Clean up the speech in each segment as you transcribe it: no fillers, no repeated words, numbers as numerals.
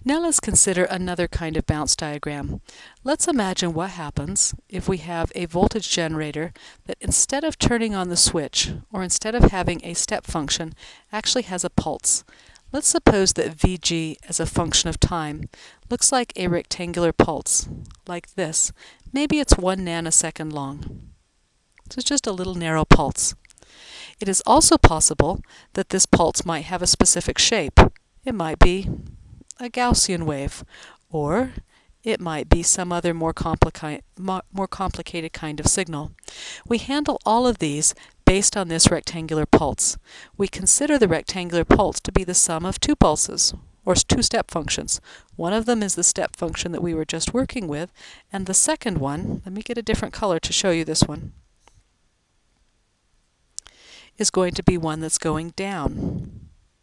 Now let's consider another kind of bounce diagram. Let's imagine what happens if we have a voltage generator that instead of turning on the switch, or instead of having a step function, actually has a pulse. Let's suppose that Vg as a function of time looks like a rectangular pulse, like this. Maybe it's 1 nanosecond long. So it's just a little narrow pulse. It is also possible that this pulse might have a specific shape. It might be a Gaussian wave, or it might be some other more complicated kind of signal. We handle all of these based on this rectangular pulse. We consider the rectangular pulse to be the sum of two pulses, or two step functions. One of them is the step function that we were just working with, and the second one, let me get a different color to show you this one, is going to be one that's going down.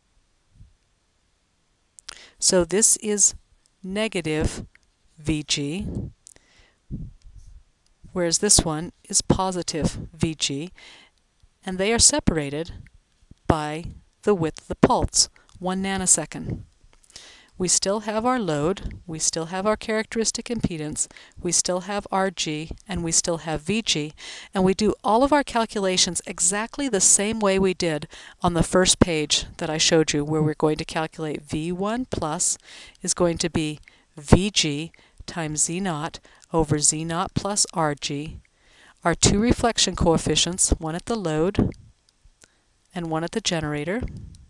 So this is negative Vg, whereas this one is positive Vg, and they are separated by the width of the pulse, 1 nanosecond. We still have our load, we still have our characteristic impedance, we still have Rg, and we still have Vg, and we do all of our calculations exactly the same way we did on the first page that I showed you, where we're going to calculate V1 plus is going to be Vg times Z0 over Z0 plus Rg. Our two reflection coefficients, one at the load and one at the generator.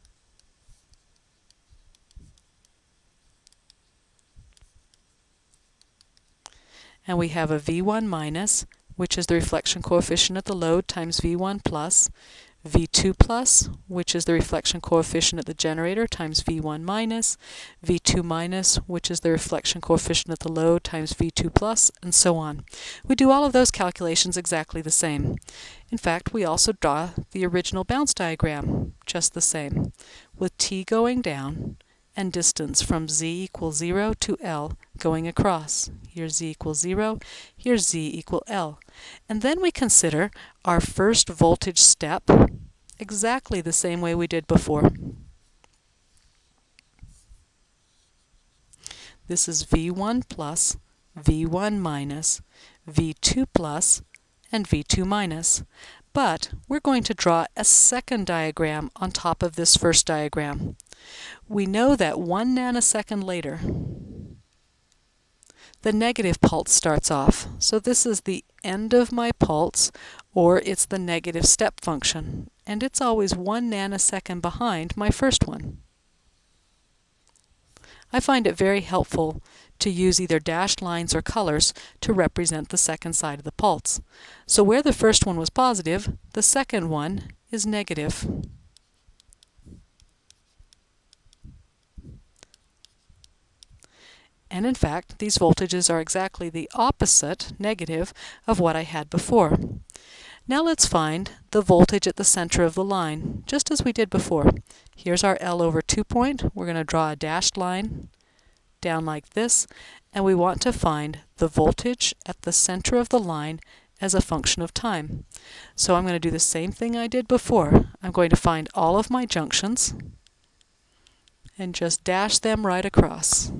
And we have a V1 minus, which is the reflection coefficient at the load, times V1 plus, V2 plus, which is the reflection coefficient at the generator, times V1 minus, V2 minus, which is the reflection coefficient at the load, times V2 plus, and so on. We do all of those calculations exactly the same. In fact, we also draw the original bounce diagram just the same, with t going down and distance from z equals 0 to L going across. Here's z equals 0, here's z equal L. And then we consider our first voltage step exactly the same way we did before. This is V1 plus, V1 minus, V2 plus, and V2 minus. But we're going to draw a second diagram on top of this first diagram. We know that 1 nanosecond later, the negative pulse starts off. So this is the end of my pulse, or it's the negative step function. And it's always 1 nanosecond behind my first one. I find it very helpful to use either dashed lines or colors to represent the second side of the pulse. So where the first one was positive, the second one is negative. And in fact, these voltages are exactly the opposite, negative, of what I had before. Now let's find the voltage at the center of the line, just as we did before. Here's our L over 2 point. We're going to draw a dashed line down like this, and we want to find the voltage at the center of the line as a function of time. So I'm going to do the same thing I did before. I'm going to find all of my junctions and just dash them right across.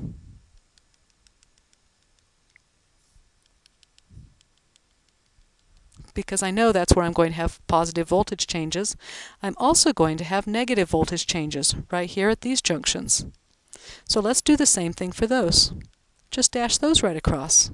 Because I know that's where I'm going to have positive voltage changes. I'm also going to have negative voltage changes right here at these junctions. So let's do the same thing for those. Just dash those right across.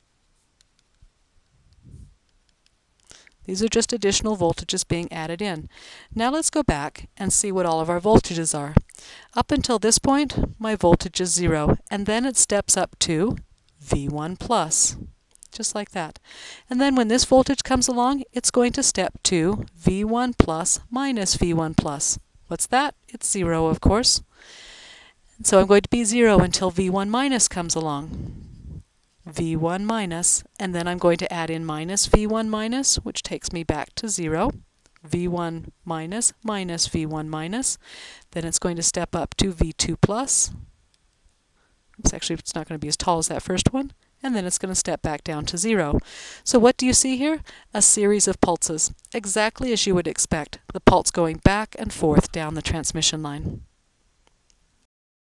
These are just additional voltages being added in. Now let's go back and see what all of our voltages are. Up until this point, my voltage is 0, and then it steps up to V1 plus. Just like that. And then when this voltage comes along, it's going to step to V1 plus minus V1 plus. What's that? It's 0, of course. And so I'm going to be 0 until V1 minus comes along. V1 minus, and then I'm going to add in minus V1 minus, which takes me back to 0. V1 minus minus V1 minus. Then it's going to step up to V2 plus. It's not going to be as tall as that first one. And then it's going to step back down to 0. So what do you see here? A series of pulses, exactly as you would expect, the pulse going back and forth down the transmission line.